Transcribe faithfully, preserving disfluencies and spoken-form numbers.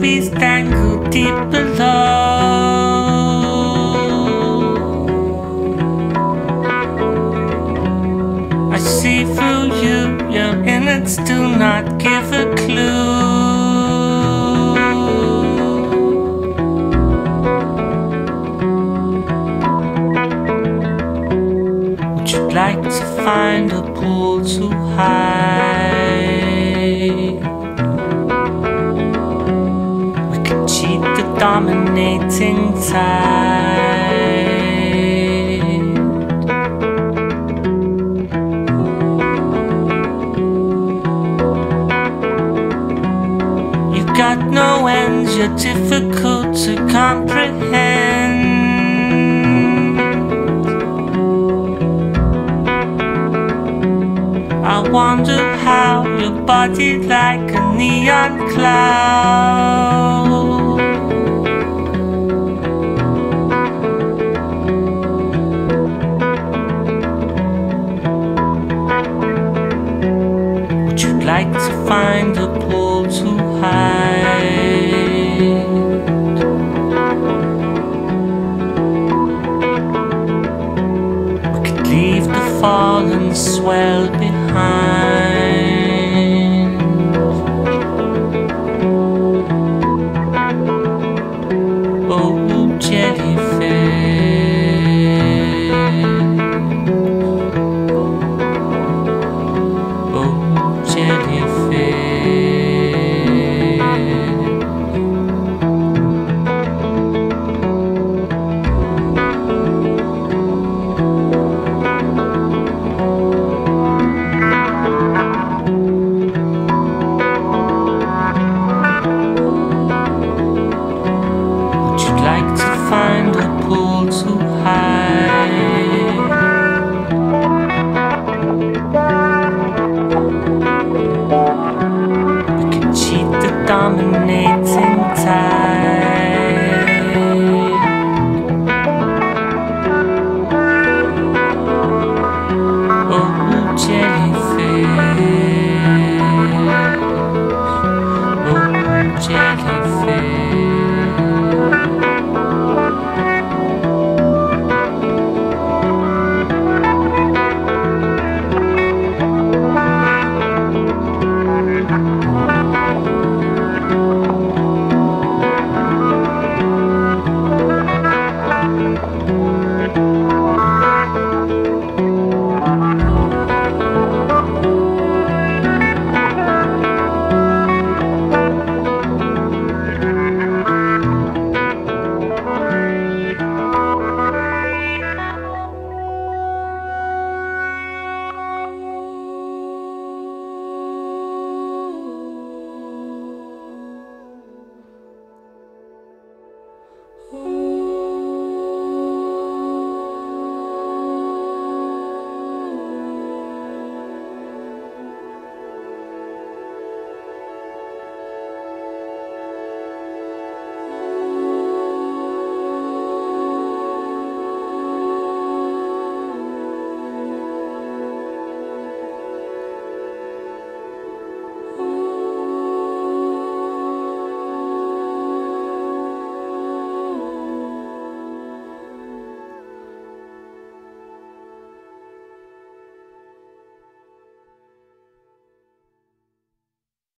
rubies dangle deep below. I see through you, your innards do not give a clue. Would you like to find a pool to hide? We could cheat the dominating tide. You got no ends, you're difficult to comprehend. I wonder how your body like a neon cloud. Would you like to find a pool to hide? We could leave the fallen swell behind.